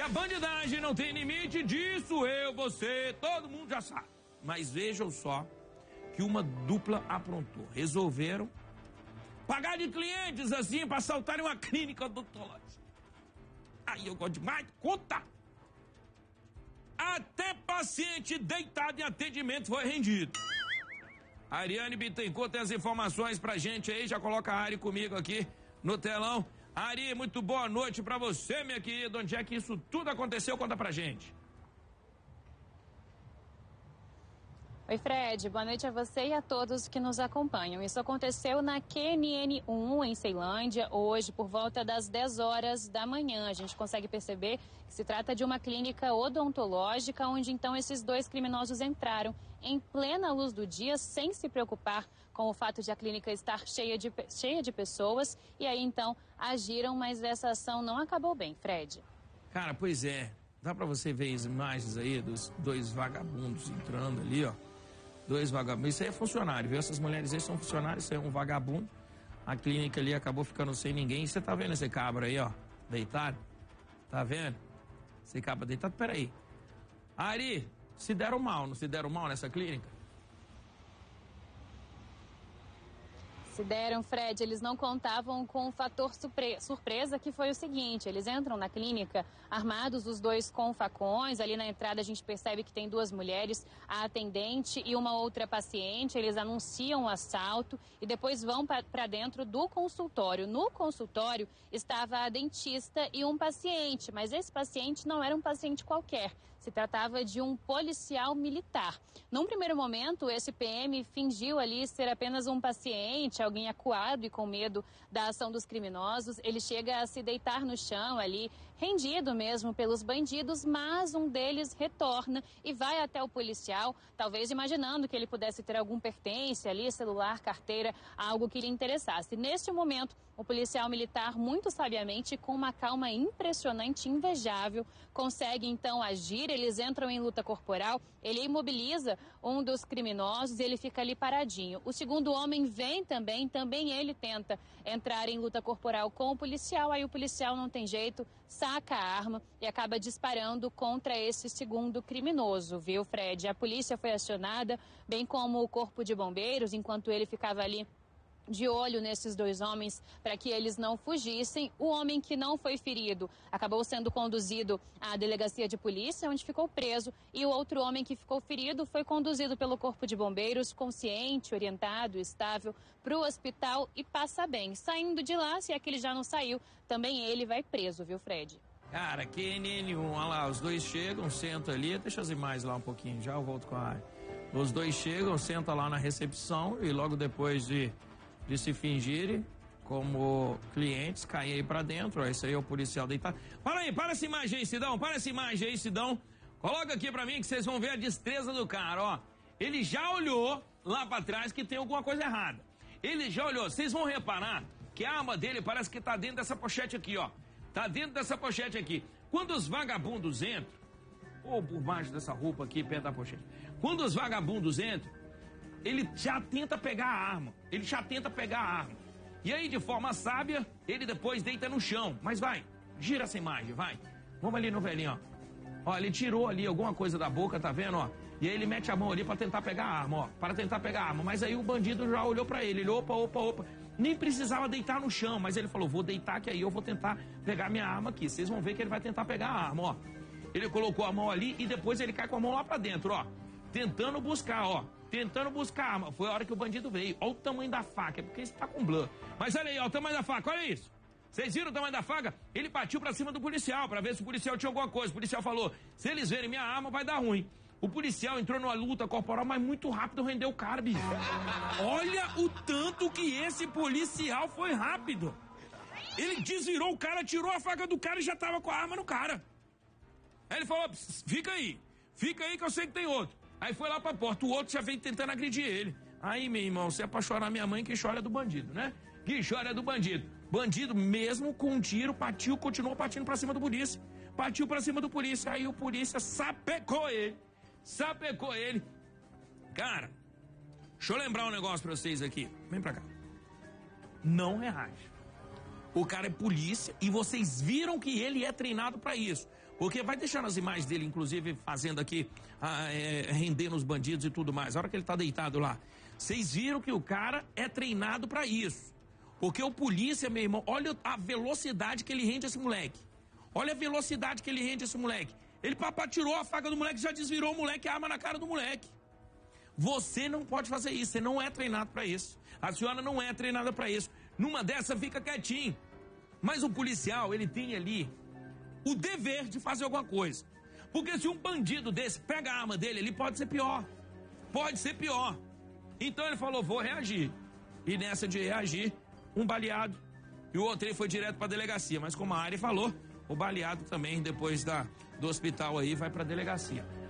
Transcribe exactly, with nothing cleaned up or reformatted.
a bandidagem não tem limite, disso eu, você, todo mundo já sabe. Mas vejam só que uma dupla aprontou. Resolveram pagar de clientes assim para assaltarem uma clínica odontológica. Aí eu gosto demais, conta! Até paciente deitado em atendimento foi rendido. A Ariane Bittencourt tem as informações pra gente aí, já coloca a Ari comigo aqui no telão. Ari, muito boa noite pra você, minha querida. Onde é que isso tudo aconteceu? Conta pra gente. Oi, Fred. Boa noite a você e a todos que nos acompanham. Isso aconteceu na Q N N um, em Ceilândia, hoje, por volta das dez horas da manhã. A gente consegue perceber que se trata de uma clínica odontológica, onde então esses dois criminosos entraram em plena luz do dia, sem se preocupar com o fato de a clínica estar cheia de, cheia de pessoas. E aí, então, agiram, mas essa ação não acabou bem, Fred. Cara, pois é. Dá pra você ver as imagens aí dos dois vagabundos entrando ali, ó. Dois vagabundos. Isso aí é funcionário, viu? Essas mulheres aí são funcionários, isso aí é um vagabundo. A clínica ali acabou ficando sem ninguém. Você tá vendo esse cabra aí, ó? Deitado? Tá vendo? Esse cabra deitado? Peraí. Ari, se deram mal, não se deram mal nessa clínica? Se deram, Fred, eles não contavam com um fator surpresa, que foi o seguinte: eles entram na clínica armados, os dois com facões. Ali na entrada a gente percebe que tem duas mulheres, a atendente e uma outra paciente. Eles anunciam o assalto e depois vão para dentro do consultório. No consultório estava a dentista e um paciente, mas esse paciente não era um paciente qualquer. Se tratava de um policial militar. Num primeiro momento, esse P M fingiu ali ser apenas um paciente, alguém acuado e com medo da ação dos criminosos. Ele chega a se deitar no chão ali, rendido mesmo pelos bandidos, mas um deles retorna e vai até o policial, talvez imaginando que ele pudesse ter algum pertence ali, celular, carteira, algo que lhe interessasse. Neste momento, o policial militar, muito sabiamente, com uma calma impressionante, invejável, consegue então agir. Eles entram em luta corporal, ele imobiliza um dos criminosos e ele fica ali paradinho. O segundo homem vem também, também ele tenta entrar em luta corporal com o policial, aí o policial não tem jeito, saca a arma e acaba disparando contra esse segundo criminoso, viu, Fred? A polícia foi acionada, bem como o corpo de bombeiros, enquanto ele ficava ali de olho nesses dois homens para que eles não fugissem. O homem que não foi ferido acabou sendo conduzido à delegacia de polícia, onde ficou preso, e o outro homem que ficou ferido foi conduzido pelo corpo de bombeiros, consciente, orientado, estável, para o hospital e passa bem. Saindo de lá, se é que ele já não saiu, também ele vai preso, viu, Fred? Cara, Q N N um, olha lá, os dois chegam, sentam ali, deixa as imagens lá um pouquinho, já eu volto com a área. Os dois chegam, sentam lá na recepção e logo depois de de se fingirem como clientes, caem aí pra dentro, ó, esse aí é o policial deitado. Para aí, para essa imagem aí, Sidão, para essa imagem aí, Sidão. Coloca aqui pra mim que vocês vão ver a destreza do cara, ó. Ele já olhou lá pra trás que tem alguma coisa errada. Ele já olhou, vocês vão reparar que a arma dele parece que tá dentro dessa pochete aqui, ó. Tá dentro dessa pochete aqui. Quando os vagabundos entram, ou por baixo dessa roupa aqui, perto da pochete. Quando os vagabundos entram, ele já tenta pegar a arma, ele já tenta pegar a arma. E aí, de forma sábia, ele depois deita no chão. Mas vai, gira essa imagem, vai. Vamos ali no velhinho, ó. Ó, ele tirou ali alguma coisa da boca, tá vendo, ó? E aí ele mete a mão ali pra tentar pegar a arma, ó. Para tentar pegar a arma. Mas aí o bandido já olhou pra ele, ele, opa, opa, opa. Nem precisava deitar no chão, mas ele falou, vou deitar que aí eu vou tentar pegar minha arma aqui. Vocês vão ver que ele vai tentar pegar a arma, ó. Ele colocou a mão ali e depois ele cai com a mão lá pra dentro, ó. Tentando buscar, ó. Tentando buscar arma. Foi a hora que o bandido veio. Olha o tamanho da faca, é porque isso tá com blur. Mas olha aí, ó, o tamanho da faca, olha isso. Vocês viram o tamanho da faca? Ele partiu pra cima do policial, pra ver se o policial tinha alguma coisa. O policial falou, se eles verem minha arma, vai dar ruim. O policial entrou numa luta corporal, mas muito rápido rendeu o cara, bicho. Olha o tanto que esse policial foi rápido. Ele desvirou o cara, tirou a faca do cara e já tava com a arma no cara. Aí ele falou, fica aí. Fica aí que eu sei que tem outro. Aí foi lá pra porta, o outro já veio tentando agredir ele. Aí, meu irmão, se é pra chorar minha mãe, quem chora é do bandido, né? Quem chora é do bandido. Bandido, mesmo com um tiro, partiu, continuou partindo pra cima do polícia. Partiu pra cima do polícia, aí o polícia sapecou ele. Sapecou ele. Cara, deixa eu lembrar um negócio pra vocês aqui. Vem pra cá. Não reage. O cara é polícia e vocês viram que ele é treinado pra isso. Porque vai deixando as imagens dele, inclusive, fazendo aqui, ah, é, rendendo os bandidos e tudo mais. A hora que ele tá deitado lá. Vocês viram que o cara é treinado pra isso. Porque o polícia, meu irmão, olha a velocidade que ele rende esse moleque. Olha a velocidade que ele rende esse moleque. Ele papá tirou a faca do moleque, já desvirou o moleque, a arma na cara do moleque. Você não pode fazer isso, você não é treinado pra isso. A senhora não é treinada pra isso. Numa dessa, fica quietinho. Mas o policial, ele tem ali o dever de fazer alguma coisa. Porque se um bandido desse pega a arma dele, ele pode ser pior. Pode ser pior. Então ele falou, vou reagir. E nessa de reagir, um baleado e o outro ele foi direto para a delegacia. Mas como a Ari falou, o baleado também, depois da, do hospital aí, vai para a delegacia.